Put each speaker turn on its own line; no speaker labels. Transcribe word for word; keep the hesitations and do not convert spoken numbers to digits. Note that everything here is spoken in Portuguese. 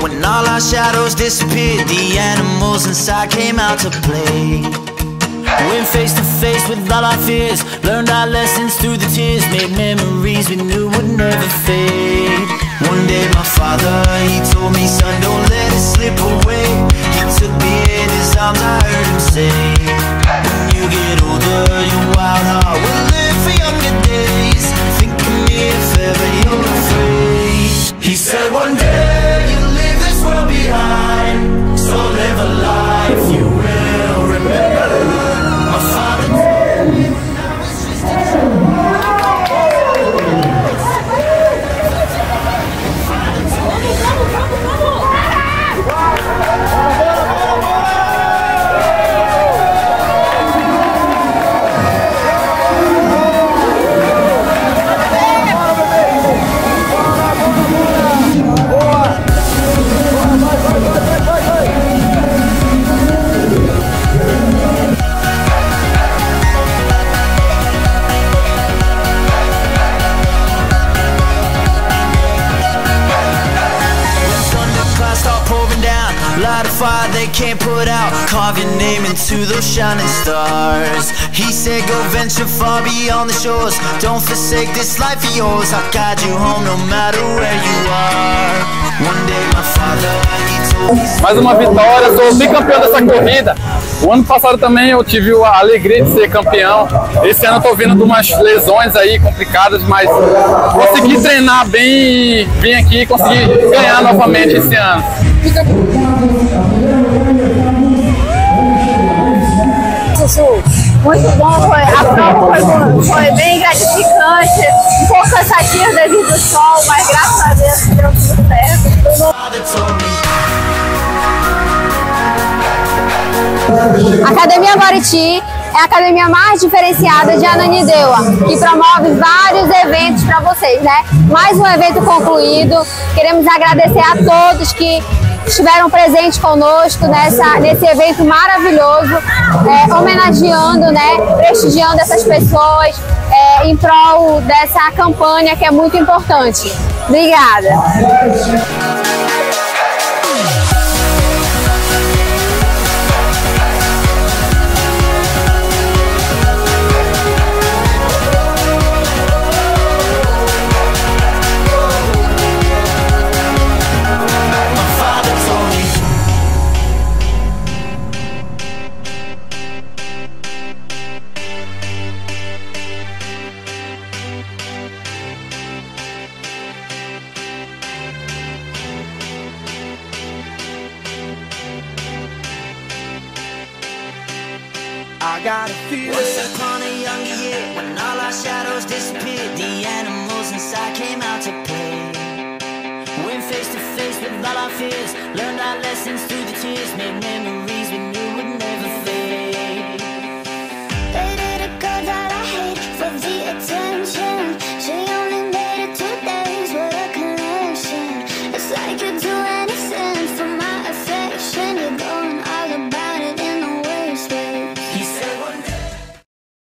when all our shadows disappeared, the animals inside came out to play. Went face to face with all our fears, learned our lessons through the tears, made memories we knew would never fade. One day my father, he told me, son, don't let it slip away. He took me in his arms, I heard him say, when you get older, your wild heart will live for younger days. Think of me if ever you're afraid. He said one day you'll leave this world behind, so live a life you will remember. My father told me when I was just a child. Light a fire they can't put out, carve your name into those shining stars. He said go venture far beyond the shores, don't forsake this life of yours. I'll guide you home no matter where you are. One day my father, he told me.
Mais uma vitória, sou bicampeão dessa corrida. O ano passado também eu tive a alegria de ser campeão. Esse ano eu tô vindo de umas lesões aí complicadas, mas consegui treinar bem e vim aqui e consegui ganhar novamente esse ano.
Muito bom, foi, a prova foi, foi bem gratificante, um pouco cansativo devido ao sol, mas graças a Deus deu tudo certo. A Academia Guariti é a academia mais diferenciada de Ananindeua, que promove vários eventos para vocês, né? Mais um evento concluído, queremos agradecer a todos que estiveram presentes conosco nessa, nesse evento maravilhoso, é, homenageando, né, prestigiando essas pessoas é, em prol dessa campanha que é muito importante. Obrigada!
I got a feeling. Once upon a younger year, when all our shadows disappeared, the animals inside came out to play. Went face to face with all our fears, learned our lessons through the tears, made memories.